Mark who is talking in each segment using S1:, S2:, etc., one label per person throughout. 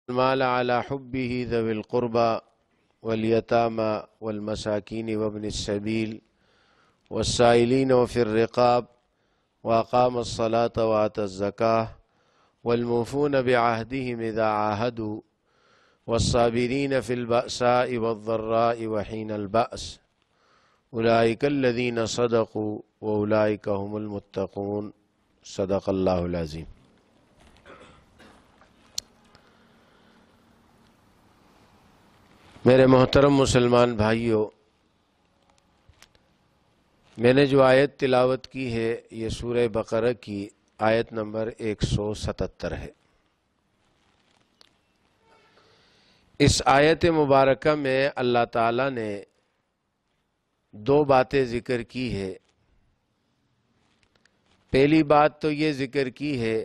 S1: المال على حبه ذوي القربى واليتامى والمساكين وابن السبيل والسائلين وفي الرقاب وأقام الصلاة وآتى الزكاة والموفون بعهدهم إذا عاهدوا والصابرين في البأساء والضراء وحين البأس أولئك الذين صدقوا وأولئك هم المتقون صدق الله العظيم۔ میرے محترم مسلمان بھائیوں، میں نے جو آیت تلاوت کی ہے یہ سورہ بقرہ کی آیت نمبر 177 ہے۔ اس آیت مبارکہ میں اللہ تعالیٰ نے دو باتیں ذکر کی ہے۔ پہلی بات تو یہ ذکر کی ہے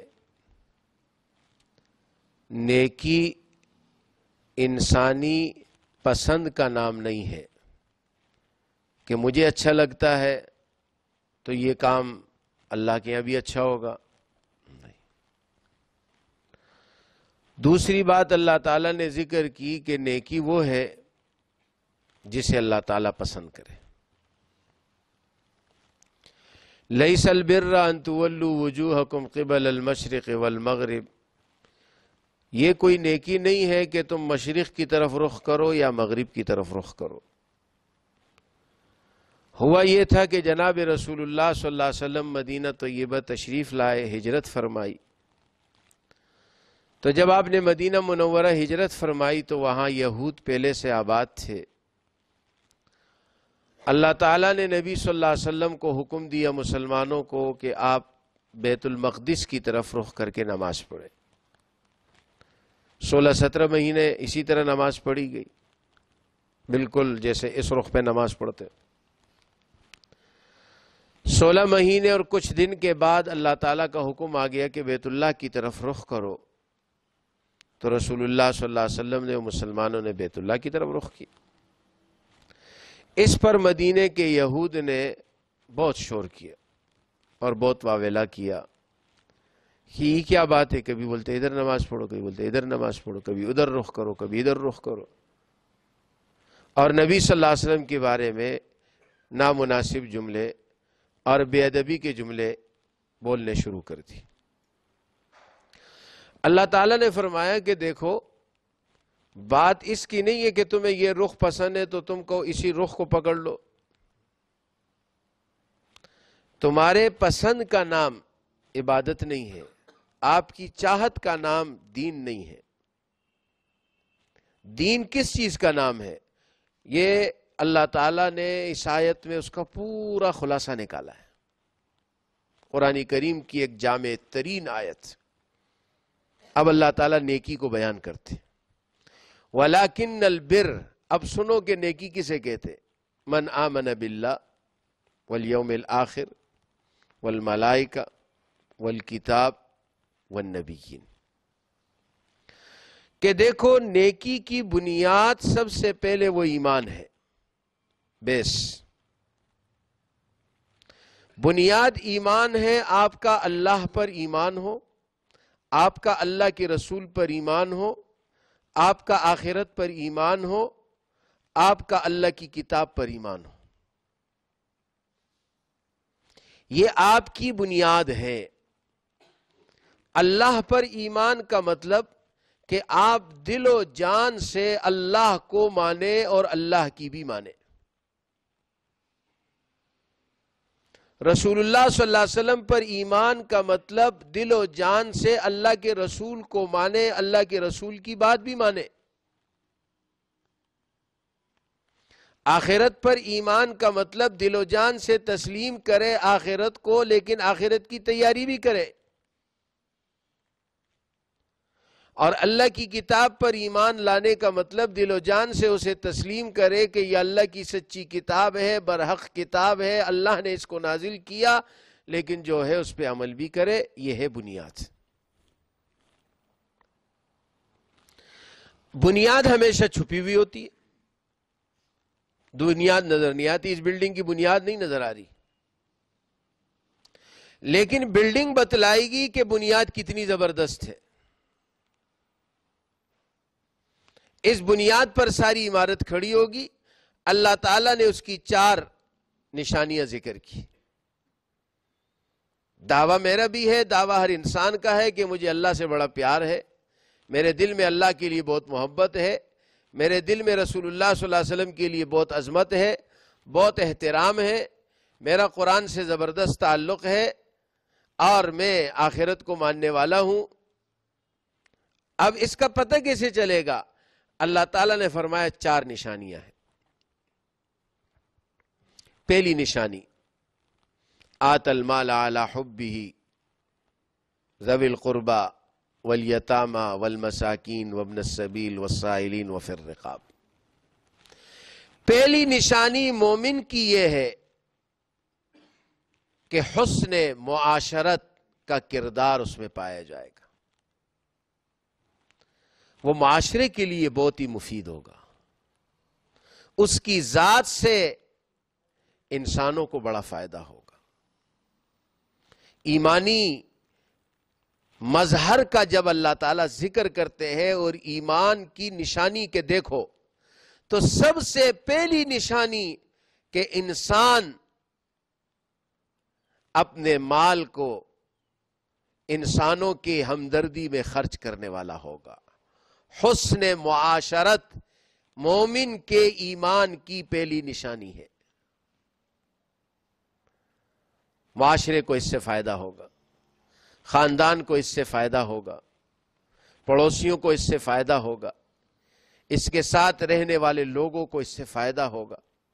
S1: نیکی انسانی پسند کا نام نہیں ہے کہ مجھے اچھا لگتا ہے تو یہ کام اللہ کے یہاں بھی اچھا ہوگا، نہیں۔ دوسری بات اللہ تعالیٰ نے ذکر کی کہ نیکی وہ ہے جسے اللہ تعالیٰ پسند کرے۔ لیس البر ان تولوا وجوہکم قبل المشرق والمغرب، یہ کوئی نیکی نہیں ہے کہ تم مشرق کی طرف رخ کرو یا مغرب کی طرف رخ کرو۔ ہوا یہ تھا کہ جناب رسول اللہ صلی اللہ علیہ وسلم مدینہ طیبہ تشریف لائے، ہجرت فرمائی۔ تو جب آپ نے مدینہ منورہ ہجرت فرمائی تو وہاں یہود پہلے سے آباد تھے۔ اللہ تعالیٰ نے نبی صلی اللہ علیہ وسلم کو حکم دیا مسلمانوں کو کہ آپ بیت المقدس کی طرف رخ کر کے نماز پڑھیں۔ 16-17 مہینے اسی طرح نماز پڑھی گئی، بالکل جیسے اس رخ پہ نماز پڑھتے۔ 16 مہینے اور کچھ دن کے بعد اللہ تعالیٰ کا حکم آ گیا کہ بیت اللہ کی طرف رخ کرو، تو رسول اللہ صلی اللہ علیہ وسلم نے مسلمانوں نے بیت اللہ کی طرف رخ کی۔ اس پر مدینے کے یہود نے بہت شور کیا اور بہت واویلا کیا کہ یہ کیا بات ہے، کبھی بولتے ادھر نماز پڑھو، کبھی بولتے ادھر نماز پڑھو، کبھی ادھر رخ کرو، کبھی ادھر رخ کرو، اور نبی صلی اللہ علیہ وسلم کے بارے میں نامناسب جملے اور بے ادبی کے جملے بولنے شروع کر دی۔ اللہ تعالیٰ نے فرمایا کہ دیکھو، بات اس کی نہیں ہے کہ تمہیں یہ رخ پسند ہے تو تم کو اسی رخ کو پکڑ لو۔ تمہارے پسند کا نام عبادت نہیں ہے، آپ کی چاہت کا نام دین نہیں ہے۔ دین کس چیز کا نام ہے؟ یہ اللہ تعالیٰ نے اس آیت میں اس کا پورا خلاصہ نکالا ہے۔ قرآن کریم کی ایک جامع ترین آیت۔ اب اللہ تعالیٰ نیکی کو بیان کرتے۔ وَلَكِنَّ الْبِرَّ، اب سنو کہ نیکی کسے کہتے؟ من آمن باللہ والیوم الآخر والملائکہ والکتاب والنبیین، کہ دیکھو نیکی کی بنیاد سب سے پہلے وہ ایمان ہے، بیس بنیاد ایمان ہے۔ آپ کا اللہ پر ایمان ہو، آپ کا اللہ کے رسول پر ایمان ہو، آپ کا آخرت پر ایمان ہو، آپ کا اللہ کی کتاب پر ایمان ہو، یہ آپ کی بنیاد ہے۔ اللہ پر ایمان کا مطلب کہ آپ دل و جان سے اللہ کو مانے اور اللہ کی بھی مانے۔ رسول اللہ صلی اللہ علیہ وسلم پر ایمان کا مطلب دل و جان سے اللہ کے رسول کو مانے، اللہ کے رسول کی بات بھی مانے۔ آخرت پر ایمان کا مطلب دل و جان سے تسلیم کرے آخرت کو، لیکن آخرت کی تیاری بھی کرے۔ اور اللہ کی کتاب پر ایمان لانے کا مطلب دل و جان سے اسے تسلیم کرے کہ یہ اللہ کی سچی کتاب ہے، برحق کتاب ہے، اللہ نے اس کو نازل کیا، لیکن جو ہے اس پہ عمل بھی کرے۔ یہ ہے بنیاد۔ بنیاد ہمیشہ چھپی ہوئی ہوتی ہے، بنیاد نظر نہیں آتی۔ اس بلڈنگ کی بنیاد نہیں نظر آ رہی، لیکن بلڈنگ بتلائے گی کہ بنیاد کتنی زبردست ہے۔ اس بنیاد پر ساری عمارت کھڑی ہوگی. اللہ تعالیٰ نے اس کی 4 نشانیاں ذکر کی. دعویٰ میرا بھی ہے، دعویٰ ہر انسان کا ہے کہ مجھے اللہ سے بڑا پیار ہے، میرے دل میں اللہ کے لیے بہت محبت ہے، میرے دل میں رسول اللہ صلی اللہ علیہ وسلم کے لیے بہت عظمت ہے، بہت احترام ہے، میرا قرآن سے زبردست تعلق ہے، اور میں آخرت کو ماننے والا ہوں. اب اس کا پتہ کیسے چلے گا؟ اللہ تعالیٰ نے فرمایا 4 نشانیاں ہیں. پہلی نشانی، آت المال علی حبہ ذوی القربى والیتامى والمساکین وابن السبیل والسائلین وفی الرقاب. پہلی نشانی مومن کی یہ ہے کہ حسن معاشرت کا کردار اس میں پایا جائے گا. وہ معاشرے کے لیے بہت ہی مفید ہوگا. اس کی ذات سے انسانوں کو بڑا فائدہ ہوگا. ایمانی مظہر کا جب اللہ تعالیٰ ذکر کرتے ہیں اور ایمان کی نشانی کے دیکھو تو سب سے پہلی نشانی کہ انسان اپنے مال کو انسانوں کی ہمدردی میں خرچ کرنے والا ہوگا. حسن معاشرت مومن کے ایمان کی پہلی نشانی ہے. معاشرے کو اس سے فائدہ ہوگا، خاندان کو اس سے فائدہ ہوگا، پڑوسیوں کو اس سے فائدہ ہوگا، اس کے ساتھ رہنے والے لوگوں کو اس سے فائدہ ہوگا.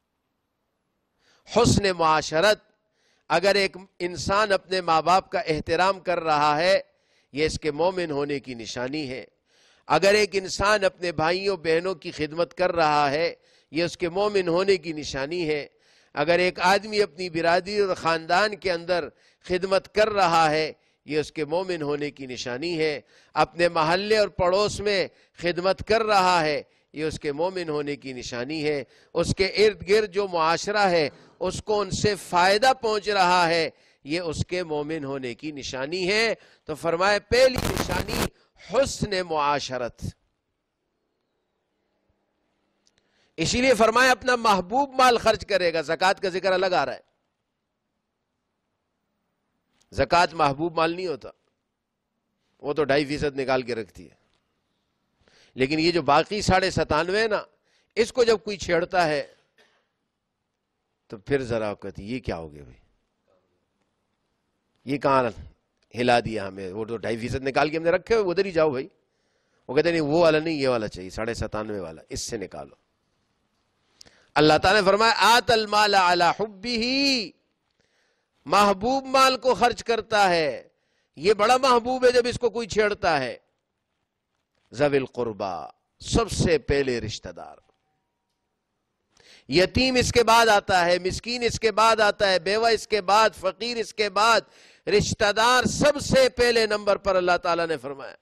S1: حسن معاشرت، اگر ایک انسان اپنے ماں باپ کا احترام کر رہا ہے یہ اس کے مومن ہونے کی نشانی ہے. اگر ایک انسان اپنے بھائیوں بہنوں کی خدمت کر رہا ہے یہ اس کے مومن ہونے کی نشانی ہے. اگر ایک آدمی اپنی برادری اور خاندان کے اندر خدمت کر رہا ہے یہ اس کے مومن ہونے کی نشانی ہے. اپنے محلے اور پڑوس میں خدمت کر رہا ہے یہ اس کے مومن ہونے کی نشانی ہے. اس کے ارد گرد جو معاشرہ ہے اس کو ان سے فائدہ پہنچ رہا ہے یہ اس کے مومن ہونے کی نشانی ہے. تو فرمائے پہلی نشانی حسن معاشرت. اسی لیے فرمایا اپنا محبوب مال خرچ کرے گا. زکوٰۃ کا ذکر الگ آ رہا ہے. زکوٰۃ محبوب مال نہیں ہوتا، وہ تو 2.5% نکال کے رکھتی ہے. لیکن یہ جو باقی 97.5 ہے نا، اس کو جب کوئی چھیڑتا ہے تو پھر ذرا کہتی یہ کیا ہو گیا بھائی، یہ کہاں ہلا دیا ہمیں، وہ تو 2.5% نکال کے ہم نے رکھے ہوئے ادھر ہی جاؤ بھائی. وہ کہتے نہیں وہ والا نہیں، یہ والا چاہیے 97.5 والا، اس سے نکالو. اللہ تعالیٰ نے فرمایا آت المال علی حبہ، محبوب مال کو خرچ کرتا ہے. یہ بڑا محبوب ہے جب اس کو کوئی چھیڑتا ہے. ذوی القربى، سب سے پہلے رشتہ دار. یتیم اس کے بعد آتا ہے، مسکین اس کے بعد آتا ہے، بیوہ اس کے بعد، فقیر اس کے بعد، رشتہ دار سب سے پہلے نمبر پر اللہ تعالیٰ نے فرمایا.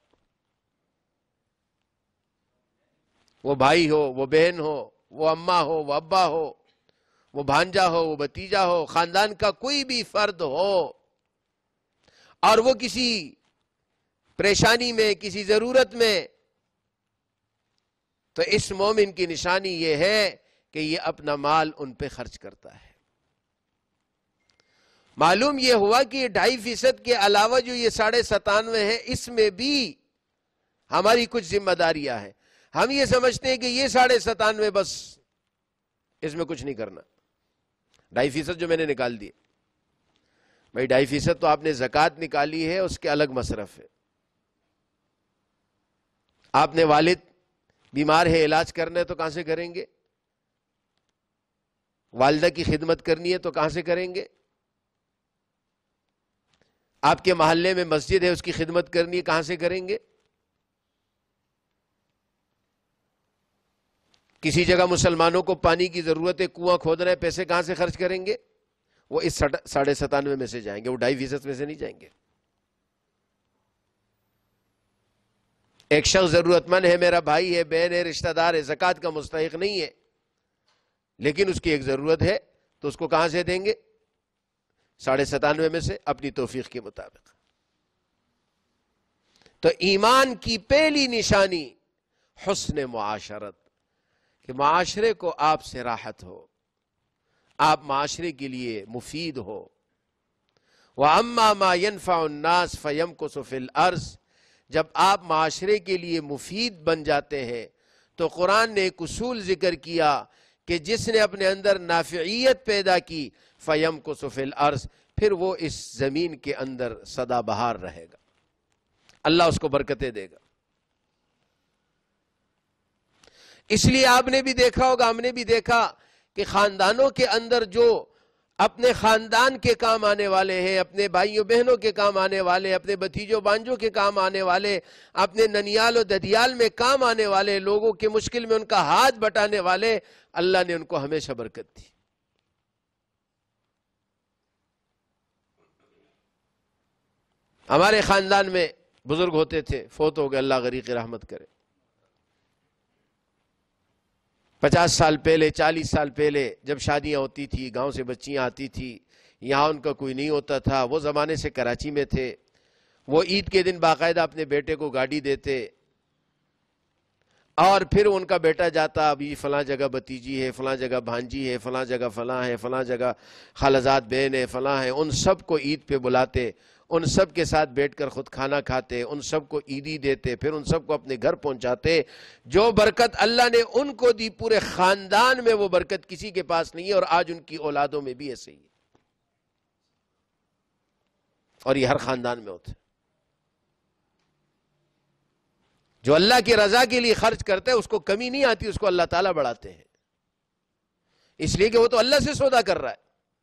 S1: وہ بھائی ہو، وہ بہن ہو، وہ اماں ہو، وہ ابا ہو، وہ بھانجا ہو، وہ بھتیجا ہو، خاندان کا کوئی بھی فرد ہو اور وہ کسی پریشانی میں، کسی ضرورت میں، تو اس مومن کی نشانی یہ ہے کہ یہ اپنا مال ان پہ خرچ کرتا ہے. معلوم یہ ہوا کہ یہ 2.5% کے علاوہ جو یہ 97.5 ہے اس میں بھی ہماری کچھ ذمہ داریاں ہیں. ہم یہ سمجھتے ہیں کہ یہ 97.5 بس اس میں کچھ نہیں کرنا. 2.5% جو میں نے نکال دیے بھائی، 2.5% تو آپ نے زکوٰۃ نکالی ہے، اس کے الگ مصرف ہے. آپ نے والد بیمار ہے، علاج کرنا ہے تو کہاں سے کریں گے؟ والدہ کی خدمت کرنی ہے تو کہاں سے کریں گے؟ آپ کے محلے میں مسجد ہے، اس کی خدمت کرنی ہے، کہاں سے کریں گے؟ کسی جگہ مسلمانوں کو پانی کی ضرورت ہے، کنواں کھودنا ہے، پیسے کہاں سے خرچ کریں گے؟ وہ اس 97.5 میں سے جائیں گے، وہ 2.5% میں سے نہیں جائیں گے. ایک شخص ضرورت مند ہے، میرا بھائی ہے، بہن ہے، رشتہ دار ہے، زکوٰۃ کا مستحق نہیں ہے لیکن اس کی ایک ضرورت ہے تو اس کو کہاں سے دیں گے؟ 97.5 میں سے، اپنی توفیق کے مطابق. تو ایمان کی پہلی نشانی حسن معاشرت، کہ معاشرے کو آپ سے راحت ہو، آپ معاشرے کے لیے مفید ہو۔ وَأَمَّا مَا يَنْفَعُ النَّاسَ فَيَمْكُثُ فِي الْأَرْضِ، جب آپ معاشرے کے لیے مفید بن جاتے ہیں تو قرآن نے ایک اصول ذکر کیا کہ جس نے اپنے اندر نافعیت پیدا کی فَيَمْكُثُ فِي الْأَرْضِ، پھر وہ اس زمین کے اندر سدا بہار رہے گا، اللہ اس کو برکتیں دے گا۔ اس لیے آپ نے بھی دیکھا ہوگا، ہم نے بھی دیکھا کہ خاندانوں کے اندر جو اپنے خاندان کے کام آنے والے ہیں، اپنے بھائیوں بہنوں کے کام آنے والے، اپنے بھتیجوں بانجوں کے کام آنے والے، اپنے ننیال و ددیال میں کام آنے والے، لوگوں کے مشکل میں ان کا ہاتھ بٹانے والے، اللہ نے ان کو ہمیشہ برکت دی۔ ہمارے خاندان میں بزرگ ہوتے تھے، فوت ہو گئے، اللہ غریق رحمت کرے، 50 سال پہلے 40 سال پہلے جب شادیاں ہوتی تھی، گاؤں سے بچیاں آتی تھی، یہاں ان کا کوئی نہیں ہوتا تھا، وہ زمانے سے کراچی میں تھے، وہ عید کے دن باقاعدہ اپنے بیٹے کو گاڑی دیتے، اور پھر ان کا بیٹا جاتا، ابھی فلاں جگہ بھتیجی ہے، فلاں جگہ بھانجی ہے، فلاں جگہ فلاں ہے، فلاں جگہ خالزاد بہن ہے، فلاں ہے، ان سب کو عید پہ بلاتے، ان سب کے ساتھ بیٹھ کر خود کھانا کھاتے، ان سب کو عیدی دیتے، پھر ان سب کو اپنے گھر پہنچاتے۔ جو برکت اللہ نے ان کو دی، پورے خاندان میں وہ برکت کسی کے پاس نہیں ہے، اور آج ان کی اولادوں میں بھی ایسے ہی ہے، اور یہ ہر خاندان میں ہوتا ہے۔ جو اللہ کی رضا کے لیے خرچ کرتا ہے اس کو کمی نہیں آتی، اس کو اللہ تعالیٰ بڑھاتے ہیں، اس لیے کہ وہ تو اللہ سے سودا کر رہا ہے۔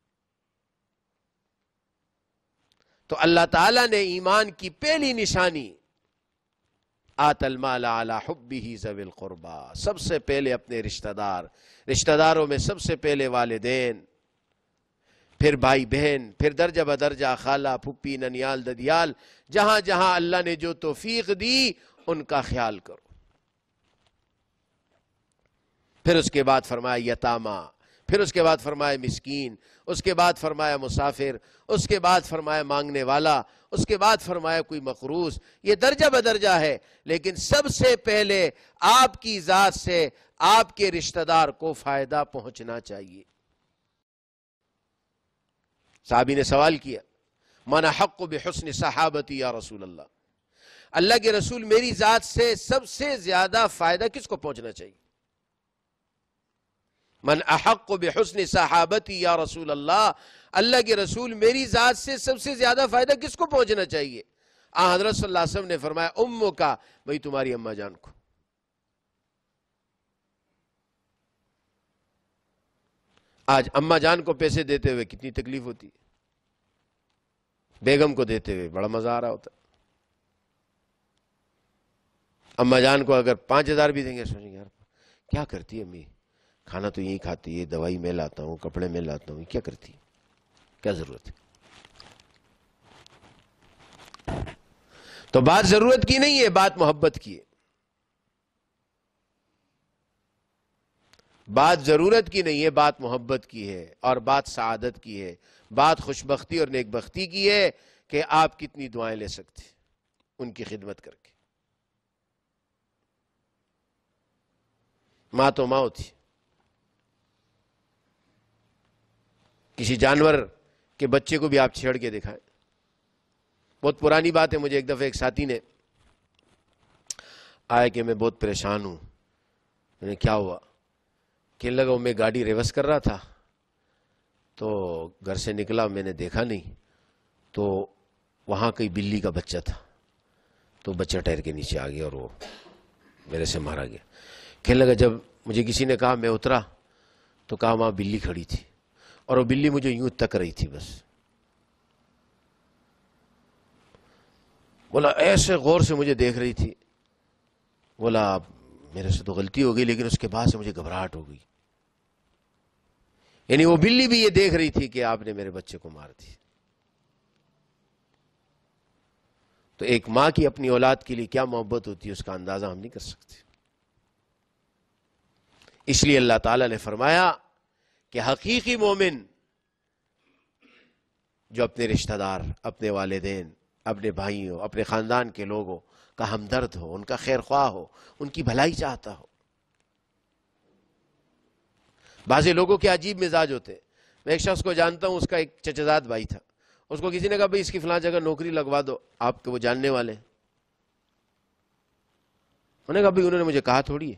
S1: تو اللہ تعالیٰ نے ایمان کی پہلی نشانی آت المال علی حبہ ذوی القربى، سب سے پہلے اپنے رشتہ داروں میں سب سے پہلے والدین، پھر بھائی بہن، پھر درجہ بدرجہ خالہ پھپھی ننیال ددیال، جہاں جہاں اللہ نے جو توفیق دی ان کا خیال کرو۔ پھر اس کے بعد فرمایا یتامہ، پھر اس کے بعد فرمایا مسکین، اس کے بعد فرمایا مسافر، اس کے بعد فرمایا مانگنے والا، اس کے بعد فرمایا کوئی مقروض۔ یہ درجہ بدرجہ ہے، لیکن سب سے پہلے آپ کی ذات سے آپ کے رشتہ دار کو فائدہ پہنچنا چاہیے۔ صحابی نے سوال کیا، من احق بحسن صحابتی یا رسول اللہ، اللہ کے رسول میری ذات سے سب سے زیادہ فائدہ کس کو پہنچنا چاہیے؟ من احق بحسن صحابتی یا رسول اللہ، اللہ کے رسول میری ذات سے سب سے زیادہ فائدہ کس کو پہنچنا چاہیے؟ حضرت صلی اللہ علیہ وسلم نے فرمایا امو کا، بھئی تمہاری اماں جان کو۔ آج اماں جان کو پیسے دیتے ہوئے کتنی تکلیف ہوتی ہے، بیگم کو دیتے ہوئے بڑا مزہ آ رہا ہوتا ہے۔ اماں جان کو اگر 5000 بھی دیں گے، سوچیں گے یار کیا کرتی ہے امی، کھانا تو یہی کھاتی ہے، دوائی میں لاتا ہوں، کپڑے میں لاتا ہوں، کیا کرتی ہے، کیا ضرورت ہے؟ تو بات ضرورت کی نہیں ہے، بات محبت کی ہے، بات ضرورت کی نہیں ہے، بات محبت کی ہے، اور بات سعادت کی ہے، بات خوشبختی اور نیک بختی کی ہے کہ آپ کتنی دعائیں لے سکتے ان کی خدمت کر کے۔ ماں تو ماں ہوتی، کسی جانور کے بچے کو بھی آپ چھیڑ کے دکھائیں۔ بہت پرانی بات ہے، مجھے ایک دفعہ ایک ساتھی نے آیا کہ میں بہت پریشان ہوں، میں نے کیا ہوا؟ کہنے لگا میں گاڑی ریورس کر رہا تھا تو گھر سے نکلا، میں نے دیکھا نہیں تو وہاں کوئی بلی کا بچہ تھا، تو بچہ ٹائر کے نیچے آ گیا اور وہ میرے سے مارا گیا۔ کہنے لگا جب مجھے کسی نے کہا، میں اترا تو کہا وہاں بلی کھڑی تھی اور وہ بلی مجھے یوں تک رہی تھی، بس بولا ایسے غور سے مجھے دیکھ رہی تھی، بولا میرے سے تو غلطی ہو گئی، لیکن اس کے بعد سے مجھے گھبراہٹ ہو گئی، یعنی وہ بلی بھی یہ دیکھ رہی تھی کہ آپ نے میرے بچے کو مار دی۔ تو ایک ماں کی اپنی اولاد کے لیے کیا محبت ہوتی ہے، اس کا اندازہ ہم نہیں کر سکتے۔ اس لیے اللہ تعالیٰ نے فرمایا کہ حقیقی مومن جو اپنے رشتہ دار، اپنے والدین، اپنے بھائیوں، اپنے خاندان کے لوگوں کا ہمدرد ہو، ان کا خیر خواہ ہو، ان کی بھلائی چاہتا ہو۔ بعضے لوگوں کے عجیب مزاج ہوتے ہیں۔ میں ایک شخص کو جانتا ہوں، اس کا ایک چچا زاد بھائی تھا، اس کو کسی نے کہا بھئی اس کی فلاں جگہ نوکری لگوا دو، آپ کے وہ جاننے والے ہیں۔ انہوں نے کہا بھئی انہوں نے مجھے کہا تھوڑی ہے،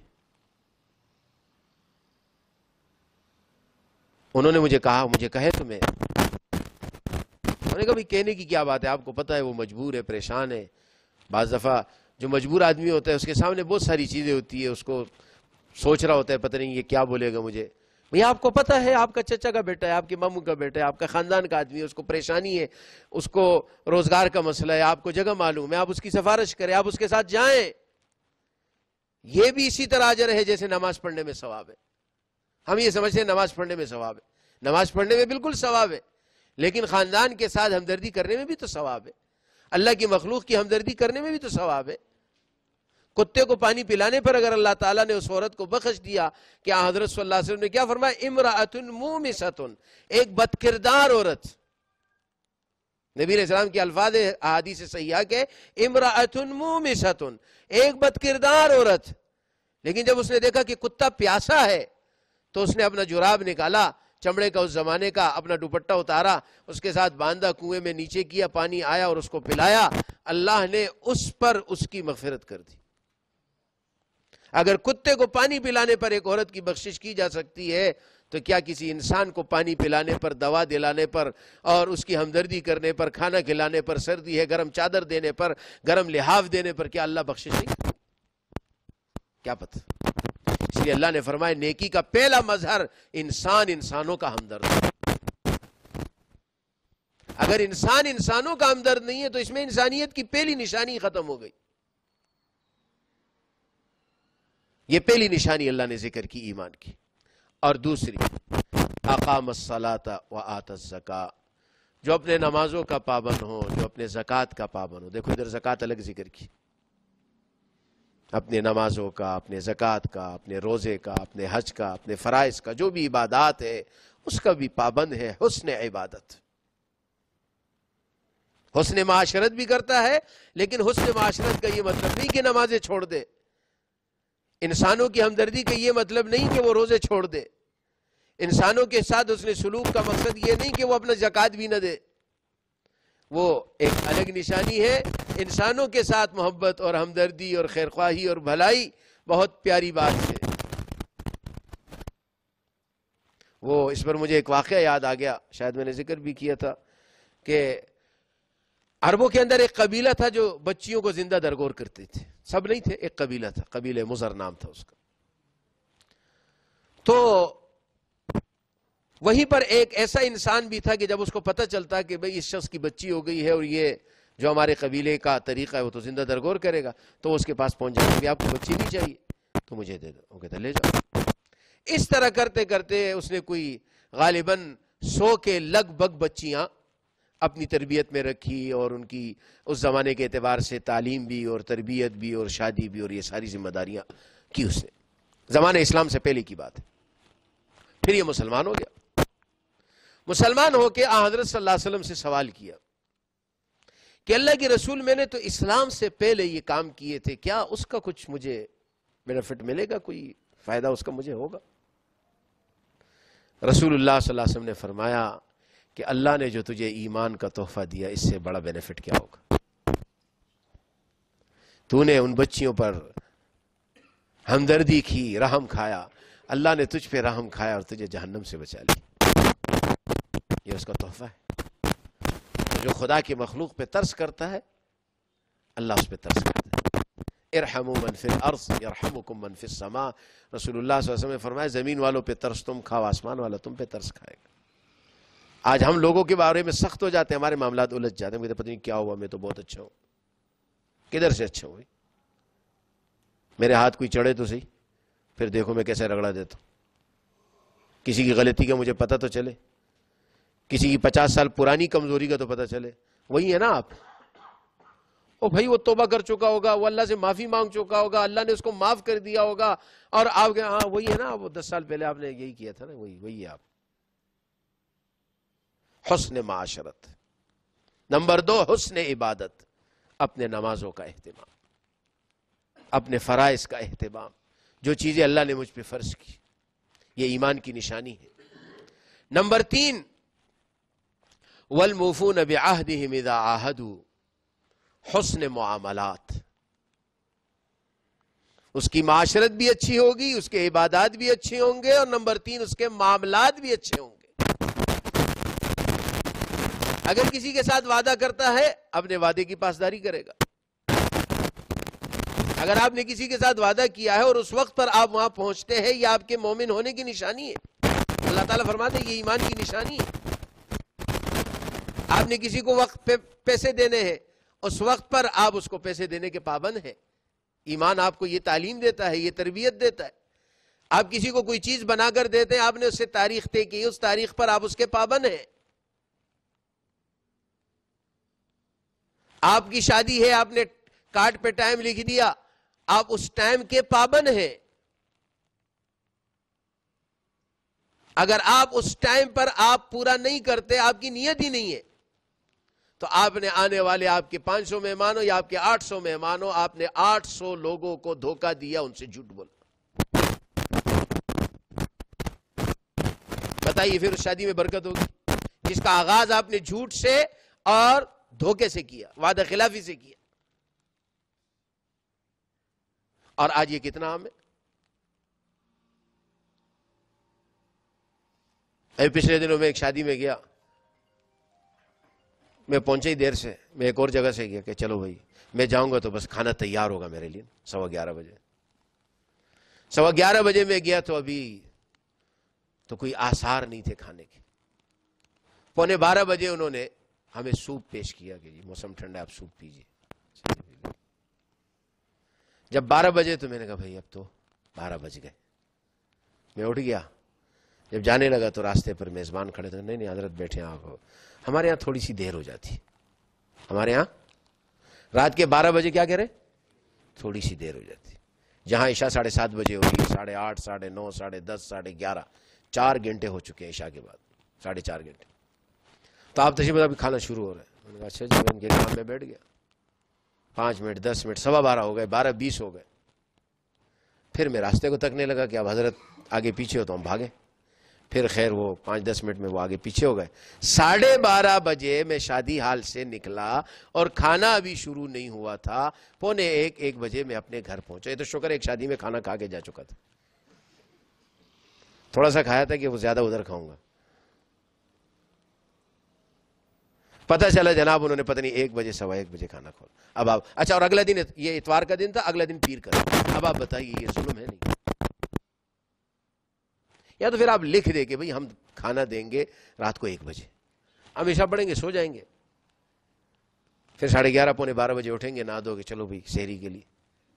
S1: انہوں نے مجھے کہا، مجھے کہے تو میں۔ انہوں نے کہا بھئی کہنے کی کیا بات ہے، آپ کو پتہ ہے وہ مجبور ہے، پریشان ہے۔ بعض دفعہ جو مجبور آدمی ہوتا ہے اس کے سامنے بہت ساری چیزیں ہوتی ہے، اس کو سوچ رہا ہوتا ہے پتہ نہیں یہ کیا بولے گا مجھے۔ بھئی آپ کو پتہ ہے آپ کا چچا کا بیٹا ہے، آپ کے ماموں کا بیٹا ہے، آپ کا خاندان کا آدمی ہے، اس کو پریشانی ہے، اس کو روزگار کا مسئلہ ہے، آپ کو جگہ معلوم ہے، آپ اس کی سفارش کریں، آپ اس کے ساتھ جائیں۔ یہ بھی اسی طرح اجر ہے جیسے نماز پڑھنے میں ثواب ہے۔ ہم یہ سمجھتے ہیں نماز پڑھنے میں ثواب ہے، نماز پڑھنے میں بالکل ثواب ہے، لیکن خاندان کے ساتھ ہمدردی کرنے میں بھی تو ثواب ہے، اللہ کی مخلوق کی ہمدردی کرنے میں بھی تو ثواب ہے۔ کتے کو پانی پلانے پر اگر اللہ تعالیٰ نے اس عورت کو بخش دیا، کہ حضرت صلی اللہ علیہ وسلم نے کیا فرمایا، امرأۃ مومسۃ، ایک بد کردار عورت۔ نبی علیہ السلام کے الفاظ احادیث صحیحہ کے امرأۃ مومسۃ، ایک بد کردار عورت۔ لیکن جب اس نے دیکھا کہ کتا پیاسا ہے تو اس نے اپنا جراب نکالا، چمڑے کا اس زمانے کا، اپنا دوپٹہ اتارا، اس کے ساتھ باندھا، کنویں میں نیچے کیا، پانی آیا اور اس کو پلایا۔ اللہ نے اس پر اس کی مغفرت کر دی۔ اگر کتے کو پانی پلانے پر ایک عورت کی بخشش کی جا سکتی ہے تو کیا کسی انسان کو پانی پلانے پر، دوا دلانے پر اور اس کی ہمدردی کرنے پر، کھانا کھلانے پر، سردی ہے گرم چادر دینے پر، گرم لحاف دینے پر، کیا اللہ بخشش نہیں کرتا؟ کیا پتہ؟ اس لیے اللہ نے فرمایا نیکی کا پہلا مظہر انسان انسانوں کا ہمدرد ہے۔ اگر انسان انسانوں کا ہمدرد نہیں ہے تو اس میں انسانیت کی پہلی نشانی ختم ہو گئی۔ یہ پہلی نشانی اللہ نے ذکر کی ایمان کی۔ اور دوسری، اقام الصلاۃ وآت الزکاۃ، جو اپنے نمازوں کا پابند ہو، جو اپنے زکوٰۃ کا پابند ہو۔ دیکھو ادھر زکوٰۃ الگ ذکر کی، اپنے نمازوں کا، اپنے زکوٰۃ کا، اپنے روزے کا، اپنے حج کا، اپنے فرائض کا، جو بھی عبادات ہے اس کا بھی پابند ہے۔ حسن عبادت، حسن معاشرت بھی کرتا ہے، لیکن حسن معاشرت کا یہ مطلب نہیں کہ نمازیں چھوڑ دے، انسانوں کی ہمدردی کا یہ مطلب نہیں کہ وہ روزے چھوڑ دے، انسانوں کے ساتھ حسن سلوک کا مقصد یہ نہیں کہ وہ اپنا زکوٰۃ بھی نہ دے، وہ ایک الگ نشانی ہے۔ انسانوں کے ساتھ محبت اور ہمدردی اور خیرخواہی اور بھلائی بہت پیاری بات ہے۔ وہ اس پر مجھے ایک واقعہ یاد آ گیا، شاید میں نے ذکر بھی کیا تھا، کہ عربوں کے اندر ایک قبیلہ تھا جو بچیوں کو زندہ درگور کرتے تھے، سب نہیں تھے، ایک قبیلہ تھا، قبیلہ مزر نام تھا اس کا۔ تو وہیں پر ایک ایسا انسان بھی تھا کہ جب اس کو پتہ چلتا کہ بھئی اس شخص کی بچی ہو گئی ہے اور یہ جو ہمارے قبیلے کا طریقہ ہے وہ تو زندہ درگور کرے گا، تو وہ اس کے پاس پہنچ جائے کہ آپ کو بچی نہیں چاہیے تو مجھے دے دو، وہ کہتا لے جاؤ۔ اس طرح کرتے کرتے اس نے کوئی غالباً 100 کے لگ بھگ بچیاں اپنی تربیت میں رکھی، اور ان کی اس زمانے کے اعتبار سے تعلیم بھی اور تربیت بھی اور شادی بھی اور یہ ساری ذمہ داریاں کی اس نے۔ زمانہ اسلام سے پہلے کی بات ہے۔ پھر یہ مسلمان ہو گیا، مسلمان ہو کے حضرت صلی اللہ علیہ وسلم سے سوال کیا کہ اللہ کے رسول میں نے تو اسلام سے پہلے یہ کام کیے تھے، کیا اس کا کچھ مجھے بینیفٹ ملے گا، کوئی فائدہ اس کا مجھے ہوگا؟ رسول اللہ صلی اللہ علیہ وسلم نے فرمایا کہ اللہ نے جو تجھے ایمان کا تحفہ دیا اس سے بڑا بینیفٹ کیا ہوگا؟ تو نے ان بچیوں پر ہمدردی کی، رحم کھایا، اللہ نے تجھ پہ رحم کھایا اور تجھے جہنم سے بچا لی۔ یہ اس کا تحفہ ہے۔ جو خدا کی مخلوق پہ ترس کرتا ہے اللہ اس پہ ترس کرتا ہے۔ ارحموا من فی الارض یرحمکم من فی السماء، رسول اللہ صلی اللہ علیہ وسلم نے فرمایا زمین والوں پہ ترس تم کھاؤ، آسمان والا تم پہ ترس کھائے گا۔ آج ہم لوگوں کے بارے میں سخت ہو جاتے ہیں، ہمارے معاملات الجھ جاتے ہیں، مجھے پتہ نہیں کیا ہوا، میں تو بہت اچھا ہوں۔ کدھر سے اچھا ہوئی؟ میرے ہاتھ کوئی چڑھے تو صحیح، پھر دیکھو میں کیسے رگڑا دیتا ہوں۔ کسی کی غلطی کا مجھے پتہ تو چلے، کسی کی 50 سال پرانی کمزوری کا تو پتہ چلے۔ وہی ہے نا آپ، او بھائی وہ توبہ کر چکا ہوگا، وہ اللہ سے معافی مانگ چکا ہوگا، اللہ نے اس کو معاف کر دیا ہوگا، اور آپ کہ ہاں وہی ہے نا، وہ 10 سال پہلے آپ نے یہی کیا تھا نا، وہی ہے آپ۔ حسن معاشرت۔ نمبر 2 حسن عبادت، اپنے نمازوں کا اہتمام۔ اپنے فرائض کا اہتمام، جو چیزیں اللہ نے مجھ پہ فرض کی، یہ ایمان کی نشانی ہے۔ نمبر 3، وَالْمُوفُونَ بِعَهْدِهِمْ إِذَا عَاهَدُوا، حسن معاملات، اس کی معاشرت بھی اچھی ہوگی، اس کے عبادات بھی اچھے ہوں گے، اور نمبر 3 اس کے معاملات بھی اچھے ہوں گے۔ اگر کسی کے ساتھ وعدہ کرتا ہے اپنے وعدے کی پاسداری کرے گا۔ اگر آپ نے کسی کے ساتھ وعدہ کیا ہے اور اس وقت پر آپ وہاں پہنچتے ہیں، یہ آپ کے مومن ہونے کی نشانی ہے۔ اللہ تعالیٰ فرماتے ہیں یہ ایمان کی نشانی ہے۔ آپ نے کسی کو وقت پہ پیسے دینے ہیں، اس وقت پر آپ اس کو پیسے دینے کے پابند ہیں۔ ایمان آپ کو یہ تعلیم دیتا ہے، یہ تربیت دیتا ہے۔ آپ کسی کو کوئی چیز بنا کر دیتے ہیں، آپ نے اس سے تاریخ طے کی، اس تاریخ پر آپ اس کے پابند ہیں۔ آپ کی شادی ہے، آپ نے کارڈ پہ ٹائم لکھ دیا، آپ اس ٹائم کے پابند ہیں۔ اگر آپ اس ٹائم پر آپ پورا نہیں کرتے، آپ کی نیت ہی نہیں ہے، تو آپ نے آنے والے آپ کے 500 مہمانوں یا آپ کے 800 مہمانوں، آپ نے 800 لوگوں کو دھوکہ دیا، ان سے جھوٹ بولا۔ بتائیے پھر اس شادی میں برکت ہوگی جس کا آغاز آپ نے جھوٹ سے اور دھوکے سے کیا، وعدہ خلافی سے کیا؟ اور آج یہ کتنا عام ہے۔ ابھی پچھلے دنوں میں ایک شادی میں گیا، میں پہنچے ہی دیر سے، میں ایک اور جگہ سے گیا کہ چلو بھائی میں جاؤں گا تو بس کھانا تیار ہوگا میرے لیے 11:15 بجے۔ 11:15 بجے میں گیا تو ابھی تو کوئی آثار نہیں تھے کھانے کے۔ 11:45 بجے انہوں نے ہمیں سوپ پیش کیا کہ جی موسم ٹھنڈا ہے، آپ سوپ پیجیے۔ جب 12 بجے تو میں نے کہا بھائی اب تو 12 بج گئے، میں اٹھ گیا۔ جب جانے لگا تو راستے پر میزبان کھڑے تھے، نہیں حضرت بیٹھے ہیں آپ، ہمارے ہاں تھوڑی سی دیر ہو جاتی، ہمارے ہاں رات کے 12 بجے کیا کہہ رہے، تھوڑی سی دیر ہو جاتی۔ جہاں عشاء 7:30 بجے ہوگی، 8:30، 9:30، 10:30، 11:30، 4 گھنٹے ہو چکے ہیں عشاء کے بعد، 4.5 گھنٹے۔ تو آپ تشریف ابھی کھانا شروع ہو رہا ہے۔ میں نے کہا اچھا جی، میں ان کے کام میں بیٹھ گیا۔ 5 منٹ، 10 منٹ، 12:15 ہو گئے، 12:20 ہو گئے۔ پھر میں راستے کو تکنے لگا کہ اب حضرت آگے پیچھے ہو تو ہم بھاگیں۔ پھر خیر وہ 5-10 منٹ میں وہ آگے پیچھے ہو گئے۔ 12:30 بجے میں شادی ہال سے نکلا اور کھانا ابھی شروع نہیں ہوا تھا، 1:45 بجے میں اپنے گھر پہنچا۔ یہ تو شکر ایک شادی میں کھانا کھا کے جا چکا تھا، تھوڑا سا کھایا تھا کہ وہ زیادہ ادھر کھاؤں گا۔ پتہ چلا جناب انہوں نے پتہ نہیں 1 بجے 1:15 بجے کھانا کھولا۔ اب آپ اچھا، اور اگلا دن یہ اتوار کا دن تھا، اگلا دن پیر کا دن۔ اب آپ بتائیے یہ ظلم ہے نہیں؟ یا تو پھر آپ لکھ دیں کہ بھئی ہم کھانا دیں گے رات کو 1 بجے، ہم عشاء پڑھیں گے، سو جائیں گے، پھر 11:30 پونے 12 بجے اٹھیں گے، نہا دو گے، چلو بھئی سحری کے لیے۔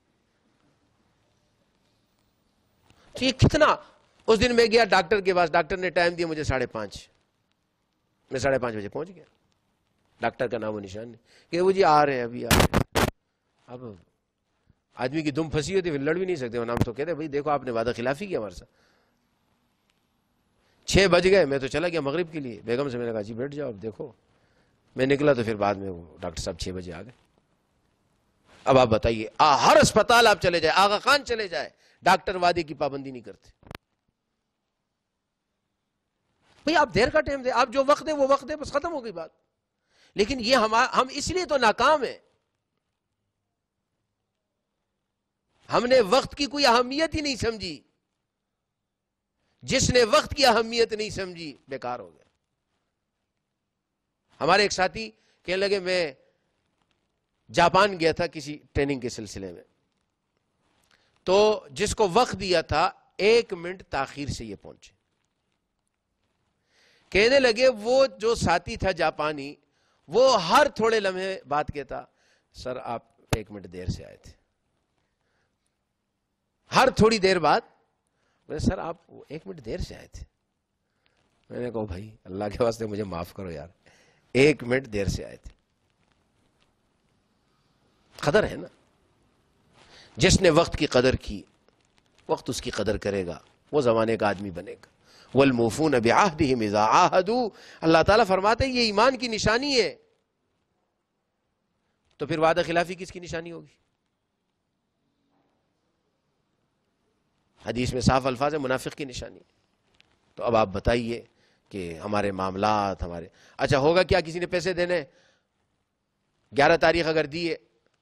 S1: تو یہ کتنا، اس دن میں گیا ڈاکٹر کے پاس، ڈاکٹر نے ٹائم دیا مجھے 5:30، میں 5:30 بجے پہنچ گیا۔ ڈاکٹر کا نام و نشان نہیں کہ وہ جی آ رہے ہیں، ابھی آ رہے ہیں۔ اب آدمی کی دم پھنسی ہوتی ہے، پھر لڑ بھی نہیں سکتے، وہ نام تو کہتے ہیں بھئی دیکھو آپ نے وعدہ خلافی کیا ہمارے ساتھ۔ 6 بج گئے، میں تو چلا گیا مغرب کے لیے، بیگم سے میں نے کہا جی بیٹھ جاؤ اب دیکھو۔ میں نکلا تو پھر بعد میں وہ ڈاکٹر صاحب 6 بجے آ گئے۔ اب آپ بتائیے، ہر اسپتال آپ چلے جائے، آغا خان چلے جائے، ڈاکٹر وعدے کی پابندی نہیں کرتے۔ بھئی آپ دیر کا ٹائم دیں، آپ جو وقت ہے وہ وقت ہے، بس ختم ہو گئی بات۔ لیکن یہ ہم اس لیے تو ناکام ہیں، ہم نے وقت کی کوئی اہمیت ہی نہیں سمجھی۔ جس نے وقت کی اہمیت نہیں سمجھی بیکار ہو گیا۔ ہمارے ایک ساتھی کہنے لگے میں جاپان گیا تھا کسی ٹریننگ کے سلسلے میں، تو جس کو وقت دیا تھا 1 منٹ تاخیر سے یہ پہنچے۔ کہنے لگے وہ جو ساتھی تھا جاپانی، وہ ہر تھوڑے لمحے بات کہتا، سر آپ 1 منٹ دیر سے آئے تھے۔ ہر تھوڑی دیر بعد، سر آپ 1 منٹ دیر سے آئے تھے۔ میں نے کہا بھائی اللہ کے واسطے مجھے معاف کرو یار، 1 منٹ دیر سے آئے تھے۔ قدر ہے نا، جس نے وقت کی قدر کی، وقت اس کی قدر کرے گا، وہ زمانے کا آدمی بنے گا۔ وَالْمُوفُونَ بِعَهْدِهِمْ إِذَا عَاهَدُوا، اللہ تعالیٰ فرماتے ہیں یہ ایمان کی نشانی ہے۔ تو پھر وعدہ خلافی کس کی نشانی ہوگی؟ حدیث میں صاف الفاظ ہے منافق کی نشانی. تو اب آپ بتائیے کہ ہمارے معاملات ہمارے اچھا ہوگا کیا؟ کسی نے پیسے دینے 11 تاریخ اگر دیے،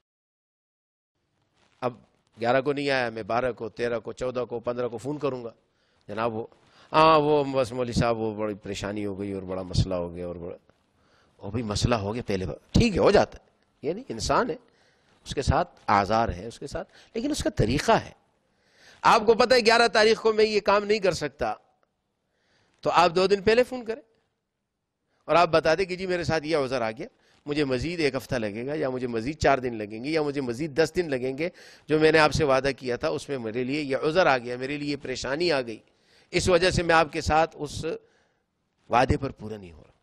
S1: اب 11 کو نہیں آیا، میں 12 کو 13 کو 14 کو 15 کو فون کروں گا، جناب وہ بس مولوی صاحب وہ بڑی پریشانی ہو گئی اور بڑا مسئلہ ہو گیا، اور بھی مسئلہ ہو گیا پہلے ٹھیک ہے ہو جاتا ہے، یہ نہیں انسان ہے، اس کے ساتھ آزار ہے اس کے ساتھ، لیکن اس کا طریقہ ہے. آپ کو پتہ ہے 11 تاریخ کو میں یہ کام نہیں کر سکتا، تو آپ 2 دن پہلے فون کریں اور آپ بتا دیں کہ جی میرے ساتھ یہ عذر آ گیا، مجھے مزید 1 ہفتہ لگے گا، یا مجھے مزید 4 دن لگیں گے، یا مجھے مزید 10 دن لگیں گے، جو میں نے آپ سے وعدہ کیا تھا اس میں میرے لیے یہ عذر آ گیا، میرے لیے یہ پریشانی آ گئی، اس وجہ سے میں آپ کے ساتھ اس وعدے پر پورا نہیں ہو رہا.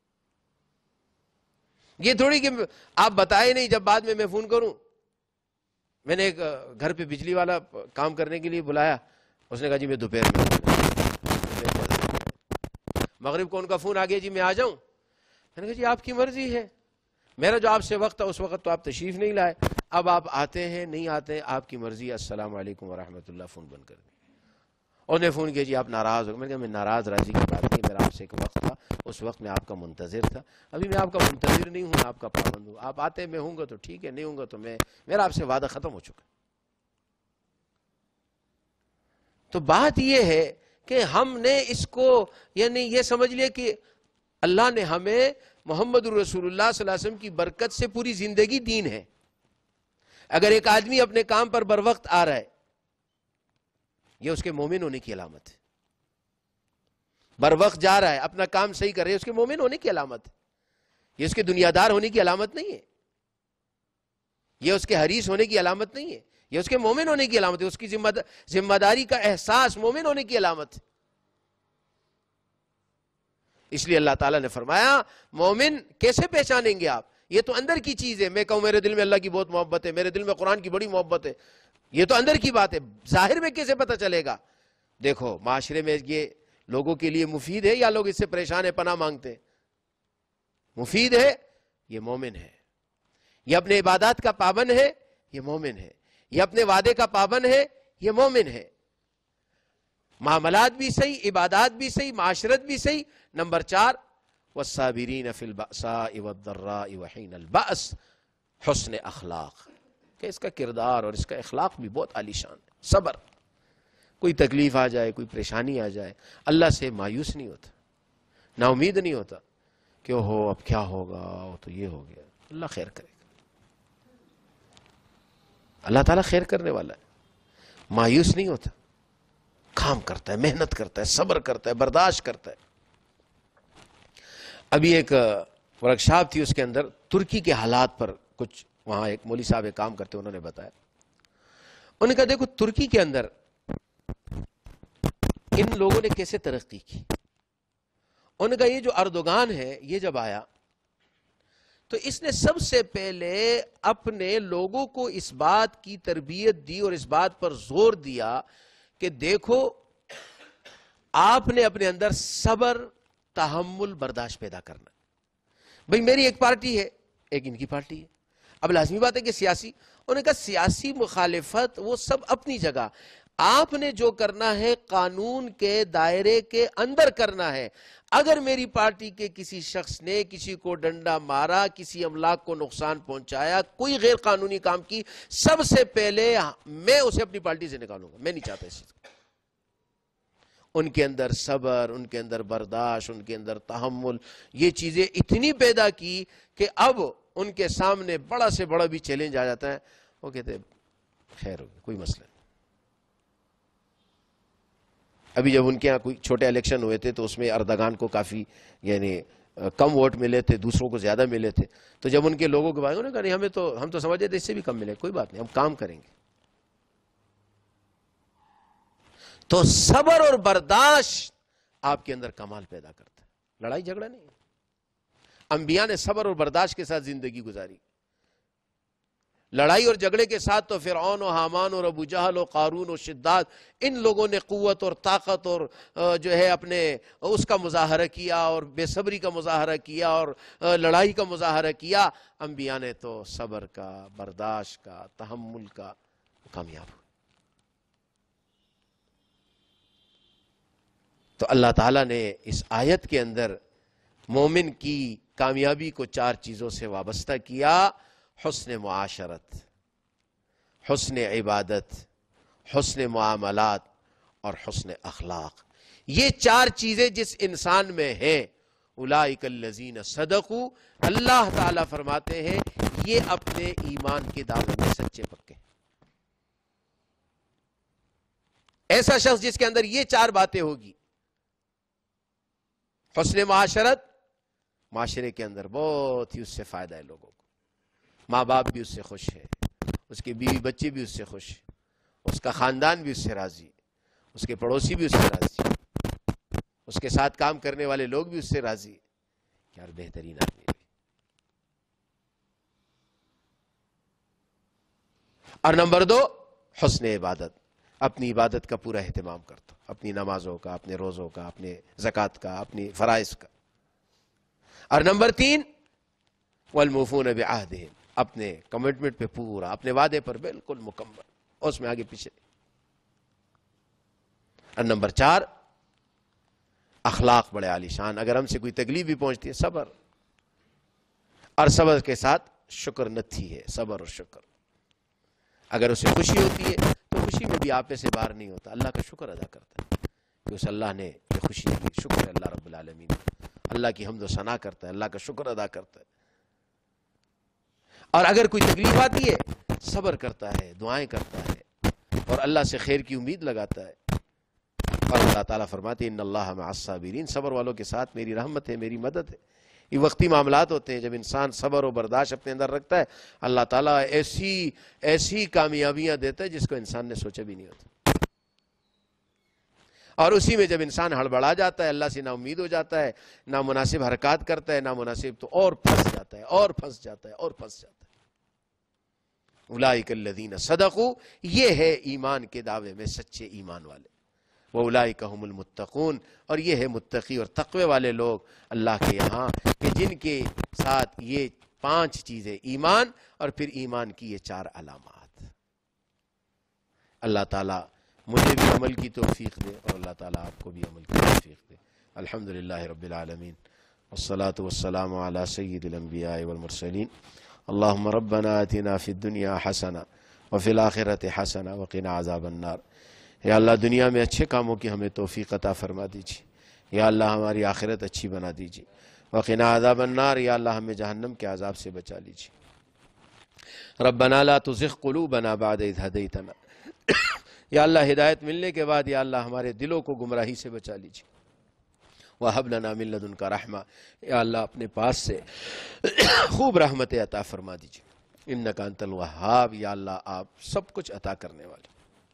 S1: یہ تھوڑی کہ آپ بتائے نہیں، جب بعد میں فون کروں. میں نے ایک گھر پہ بجلی والا کام کرنے کے لیے بلایا، اس نے کہا جی میں دوپہر میں، مغرب کو ان کا فون آ گیا جی میں آ جاؤں. میں نے کہا جی آپ کی مرضی ہے، میرا جو آپ سے وقت تھا اس وقت تو آپ تشریف نہیں لائے، اب آپ آتے ہیں نہیں آتے آپ کی مرضی، السلام علیکم ورحمۃ اللہ، فون بند کر دیں. اور نے فون کیا جی آپ ناراض ہو. میں نے کہا میں ناراض راضی کی بات نہیں، میرا آپ سے ایک وقت تھا، اس وقت میں آپ کا منتظر تھا، ابھی میں آپ کا منتظر نہیں ہوں، آپ کا پابند ہوں. آپ آتے میں ہوں گا تو ٹھیک ہے، نہیں ہوں گا تو میرا آپ سے وعدہ ختم ہو چکا. تو بات یہ ہے کہ ہم نے اس کو یعنی یہ سمجھ لیا کہ اللہ نے ہمیں محمد رسول اللہ صلی اللہ علیہ وسلم کی برکت سے پوری زندگی دین ہے. اگر ایک آدمی اپنے کام پر بر وقت آ رہا ہے، یہ اس کے مومن ہونے کی علامت ہے. بر وقت جا رہا ہے، اپنا کام صحیح کر رہے ہے، اس کے مومن ہونے کی علامت ہے. یہ اس کے دنیا دار ہونے کی علامت نہیں ہے، یہ اس کے حریص ہونے کی علامت نہیں ہے، یہ اس کے مومن ہونے کی علامت ہے، اس کی ذمہ داری کا احساس مومن ہونے کی علامت ہے. اس لیے اللہ تعالیٰ نے فرمایا مومن کیسے پہچانیں گے آپ؟ یہ تو اندر کی چیز ہے. میں کہوں میرے دل میں اللہ کی بہت محبت ہے، میرے دل میں قرآن کی بڑی محبت ہے، یہ تو اندر کی بات ہے. ظاہر میں کیسے پتہ چلے گا؟ دیکھو معاشرے میں یہ لوگوں کے لیے مفید ہے یا لوگ اس سے پریشان ہیں پناہ مانگتے ہیں؟ مفید ہے، یہ مومن ہے. یہ اپنے عبادات کا پابند ہے، یہ مومن ہے. یہ اپنے وعدے کا پابند ہے، یہ مومن ہے. معاملات بھی صحیح، عبادات بھی صحیح، معاشرت بھی صحیح. نمبر 4 والصابرین فی البأساء والضراء وحین البأس، حسن اخلاق، کہ اس کا کردار اور اس کا اخلاق بھی بہت عالی شان ہے. صبر، کوئی تکلیف آ جائے، کوئی پریشانی آ جائے، اللہ سے مایوس نہیں ہوتا، نا امید نہیں ہوتا کہ ہو اب کیا ہوگا، وہ تو یہ ہو گیا. اللہ خیر کرے گا، اللہ تعالیٰ خیر کرنے والا ہے. مایوس نہیں ہوتا، کام کرتا ہے، محنت کرتا ہے، صبر کرتا ہے، برداشت کرتا ہے. ابھی ایک ورکشاپ تھی، اس کے اندر ترکی کے حالات پر کچھ، وہاں ایک مولوی صاحب ایک کام کرتے، انہوں نے بتایا، انہوں نے کہا دیکھو ترکی کے اندر ان لوگوں نے کیسے ترقی کی. انہوں نے کہا یہ جو اردوغان ہے یہ جب آیا تو اس نے سب سے پہلے اپنے لوگوں کو اس بات کی تربیت دی اور اس بات پر زور دیا کہ دیکھو آپ نے اپنے اندر صبر، تحمل، برداشت پیدا کرنا. بھئی میری ایک پارٹی ہے، ایک ان کی پارٹی ہے، اب لازمی بات ہے کہ سیاسی، انہوں نے کہا سیاسی مخالفت وہ سب اپنی جگہ، آپ نے جو کرنا ہے قانون کے دائرے کے اندر کرنا ہے. اگر میری پارٹی کے کسی شخص نے کسی کو ڈنڈا مارا، کسی املاک کو نقصان پہنچایا، کوئی غیر قانونی کام کی، سب سے پہلے میں اسے اپنی پارٹی سے نکالوں گا. میں نہیں چاہتا اس چیز کو. ان کے اندر صبر، ان کے اندر برداشت، ان کے اندر تحمل، یہ چیزیں اتنی پیدا کی کہ اب ان کے سامنے بڑا سے بڑا بھی چیلنج آ جاتا ہے، وہ کہتے ہیں خیر ہوگی، کوئی مسئلہ نہیں. ابھی جب ان کے ہاں کوئی چھوٹے الیکشن ہوئے تھے تو اس میں اردگان کو کافی یعنی کم ووٹ ملے تھے، دوسروں کو زیادہ ملے تھے. تو جب ان کے لوگوں کے بارے میں کہا نہیں ہم تو سمجھتے تھے اس سے بھی کم ملے، کوئی بات نہیں، ہم کام کریں گے. تو صبر اور برداشت آپ کے اندر کمال پیدا کرتا ہے، لڑائی جھگڑا نہیں. انبیاء نے صبر اور برداشت کے ساتھ زندگی گزاری. لڑائی اور جھگڑے کے ساتھ تو فرعون و حامان اور ابو جہل و قارون و شداد، ان لوگوں نے قوت اور طاقت اور جو ہے اپنے اس کا مظاہرہ کیا اور بے صبری کا مظاہرہ کیا اور لڑائی کا مظاہرہ کیا. انبیاء نے تو صبر کا، برداشت کا، تحمل کا کامیاب ہوئے. تو اللہ تعالیٰ نے اس آیت کے اندر مومن کی کامیابی کو 4 چیزوں سے وابستہ کیا: حسن معاشرت، حسن عبادت، حسن معاملات اور حسن اخلاق۔ یہ 4 چیزیں جس انسان میں ہیں، اولئک الذین صدقوا، اللہ تعالیٰ فرماتے ہیں یہ اپنے ایمان کے دعوے میں سچے پکے۔ ایسا شخص جس کے اندر یہ 4 باتیں ہوگی: حسن معاشرت، معاشرے کے اندر بہت ہی اس سے فائدہ ہے لوگوں کو، ماں باپ بھی اس سے خوش ہے، اس کے بیوی بچے بھی اس سے خوش ہے، اس کا خاندان بھی اس سے راضی، اس کے پڑوسی بھی اس سے راضی، اس کے ساتھ کام کرنے والے لوگ بھی اس سے راضی، یار بہترین آدمی ہے۔ اور نمبر 2، حسن عبادت، اپنی عبادت کا پورا اہتمام کرتا، اپنی نمازوں کا، اپنے روزوں کا، اپنے زکوٰۃ کا، اپنی فرائض کا۔ اور نمبر 3، والموفون بعہدہم، اپنے کمٹمنٹ پہ پورا، اپنے وعدے پر بالکل مکمل، اس میں آگے پیچھے۔ اور نمبر 4، اخلاق بڑے عالیشان، اگر ہم سے کوئی تکلیف بھی پہنچتی ہے، صبر، اور صبر کے ساتھ شکر نتھی ہے، صبر اور شکر۔ اگر اسے خوشی ہوتی ہے تو خوشی میں بھی آپے سے باہر نہیں ہوتا، اللہ کا شکر ادا کرتا ہے کہ اس اللہ نے یہ خوشی دی، شکر ہے اللہ رب العالمین، اللہ کی حمد و ثنا کرتا ہے، اللہ کا شکر ادا کرتا ہے۔ اور اگر کوئی تکلیف آتی ہے، صبر کرتا ہے، دعائیں کرتا ہے، اور اللہ سے خیر کی امید لگاتا ہے۔ اور اللہ تعالیٰ فرماتے ہیں ان اللہ مع الصابرین، صبر والوں کے ساتھ میری رحمت ہے، میری مدد ہے۔ یہ وقتی معاملات ہوتے ہیں، جب انسان صبر و برداشت اپنے اندر رکھتا ہے، اللہ تعالیٰ ایسی کامیابیاں دیتا ہے جس کو انسان نے سوچا بھی نہیں ہوتا۔ اور اسی میں جب انسان ہڑبڑا جاتا ہے، اللہ سے نا امید ہو جاتا ہے، نامناسب حرکات کرتا ہے، نامناسب، تو اور پھنس جاتا ہے، اور پھنس جاتا ہے، اور پھنس جاتا ہے۔ اولئک الذین صدقوا، یہ ہے ایمان کے دعوے میں سچے ایمان والے۔ وَأُولَئِكَ هُمُ الْمُتَّقُونَ، اور یہ ہے متقی اور تقوی والے لوگ اللہ کے یہاں، کہ جن کے ساتھ یہ 5 چیزیں، ایمان اور پھر ایمان کی یہ 4 علامات۔ اللہ تعالیٰ مجھے بھی عمل کی توفیق دے، اور اللہ تعالیٰ آپ کو بھی عمل کی توفیق دے۔ الحمدللہ رب العالمین، والصلاة والسلام علی سید الانبیاء والمرسلین۔ اللہم ربنا آتنا فی الدنیا حسنہ وفی الآخرۃ حسنہ وقنا عذاب النار۔ یا اللہ دنیا میں اچھے کاموں کی ہمیں توفیق عطا فرما دیجیے، یا اللہ ہماری آخرت اچھی بنا دیجیے، وقنا عذاب النار، یا اللہ ہمیں جہنم کے عذاب سے بچا لیجیے۔ ربنا لا تزغ قلوبنا بعد اذ ہدیتنا، یا اللہ ہدایت ملنے کے بعد یا اللہ ہمارے دلوں کو گمراہی سے بچا لیجیے۔ وَهَبْ لَنَا مِن لَّدُنْكَ رَحْمَةً، یا اللہ اپنے پاس سے خوب رحمت عطا فرما دیجیے۔ اِنَّكَ أَنتَ الْوَهَّابُ، یا اللہ آپ سب کچھ عطا کرنے والے،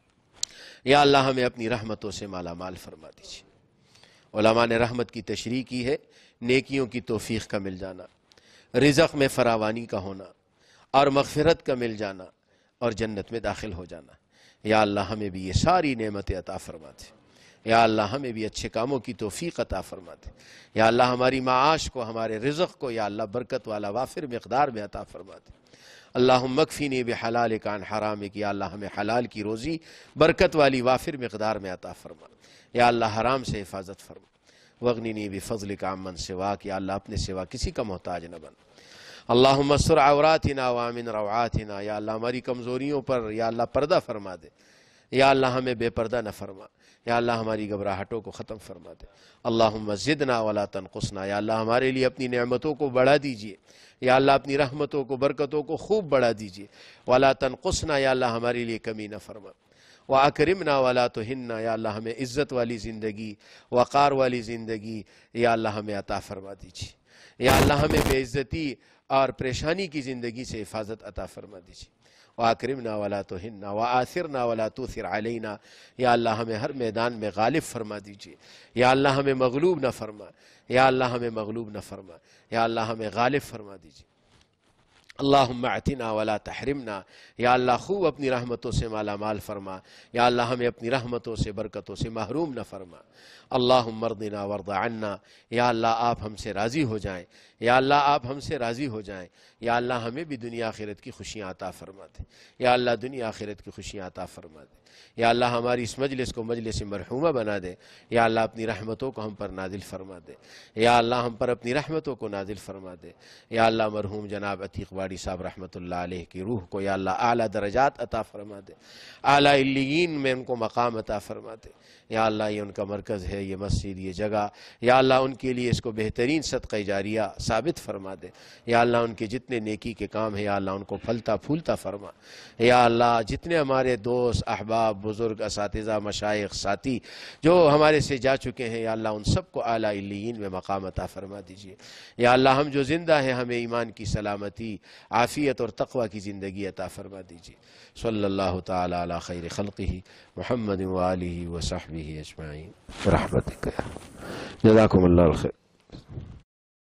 S1: یا اللہ ہمیں اپنی رحمتوں سے مالا مال فرما دیجیے۔ علماء نے رحمت کی تشریح کی ہے نیکیوں کی توفیق کا مل جانا، رزق میں فراوانی کا ہونا، اور مغفرت کا مل جانا، اور جنت میں داخل ہو جانا۔ یا اللہ ہمیں بھی یہ ساری نعمتیں عطا فرما دے، یا اللہ ہمیں بھی اچھے کاموں کی توفیق عطا فرما دے، یا اللہ ہماری معاش کو، ہمارے رزق کو یا اللہ برکت والا وافر مقدار میں عطا فرما دے۔ اللہم اکفینی بحلالک عن حرامک، یا اللہ ہمیں حلال کی روزی برکت والی وافر مقدار میں عطا فرما، یا اللہ حرام سے حفاظت فرما۔ واغننی بفضلک عمن سواک، یا اللہ اپنے سوا کسی کا محتاج نہ بن۔ اللہم استر عوراتنا وامن روعاتنا، یا اللہ ہماری کمزوریوں پر یا اللہ پردہ فرما دے، یا اللہ ہمیں بے پردہ نہ فرما، یا اللہ ہماری گھبراہٹوں کو ختم فرما دے۔ اللہم زدنا ولا تنقصنا، یا اللہ ہمارے لیے اپنی نعمتوں کو بڑھا دیجئے، یا اللہ اپنی رحمتوں کو، برکتوں کو خوب بڑھا دیجئے۔ ولا تنقصنا، یا اللہ ہمارے لیے کمی نہ فرما۔ وَأَكْرِمْنَا وَلَا تُهِنَّا، یا اللہ ہمیں عزت والی زندگی، وقار والی زندگی یا اللہ ہمیں عطا فرما دیجیے، یا اللہ ہمیں بے عزتی اور پریشانی کی زندگی سے حفاظت عطا فرما دیجیے۔ وَأَكْرِمْنَا وَلَا تُهِنَّا وَآثِرْنَا وَلَا تُؤْثِرْ عَلَيْنَا، یا اللہ ہمیں ہر میدان میں غالب فرما دیجیے، یا اللہ ہمیں مغلوب نہ فرما، یا اللہ ہمیں مغلوب نہ فرما، یا اللہ ہمیں غالب فرما دیجیے۔ اللہم اعطنا ولا تحرمنا، یا اللہ خوب اپنی رحمتوں سے مالا مال فرما، یا اللہ ہمیں اپنی رحمتوں سے، برکتوں سے محروم نہ فرما۔ اللہم ارضنا وارض عنا، یا اللہ آپ ہم سے راضی ہو جائیں، یا اللہ آپ ہم سے راضی ہو جائیں، یا اللہ ہمیں بھی دنیا آخرت کی خوشیاں عطا فرما دے، یا اللہ دنیا آخرت کی خوشیاں عطا فرما دے۔ یا اللہ ہماری اس مجلس کو مجلس مرحومہ بنا دے، یا اللہ اپنی رحمتوں کو ہم پر نازل فرما دے، یا اللہ ہم پر اپنی رحمتوں کو نازل فرما دے، یا اللہ مرحوم جناب عتیق واڑی صاحب رحمۃ اللہ علیہ کی روح کو یا اللہ اعلیٰ درجات عطا فرما دے، اعلیٰ علیین میں ان کو مقام عطا فرما دے، یا اللہ یہ ان کا مرکز ہے، یہ مسجد، یہ جگہ، یا اللہ ان کے لیے اس کو بہترین صدقہ جاریہ ثابت فرما دے، یا اللہ ان کے جتنے نیکی کے کام ہیں یا اللہ ان کو پھلتا پھولتا فرما، یا اللہ جتنے ہمارے دوست احباب بزرگ اساتذہ مشائخ ساتھی جو ہمارے سے جا چکے ہیں یا اللہ ان سب کو اعلیٰ علیین میں مقام عطا فرما دیجیے، یا اللہ ہم جو زندہ ہیں ہمیں ایمان کی سلامتی، عافیت اور تقوی کی زندگی عطا فرما دیجیے۔ صلی اللہ تعالی علی خیر خلقہ محمد وآلہ وصحبہ اجمعین برحمتک۔ جزاکم اللہ الخیر۔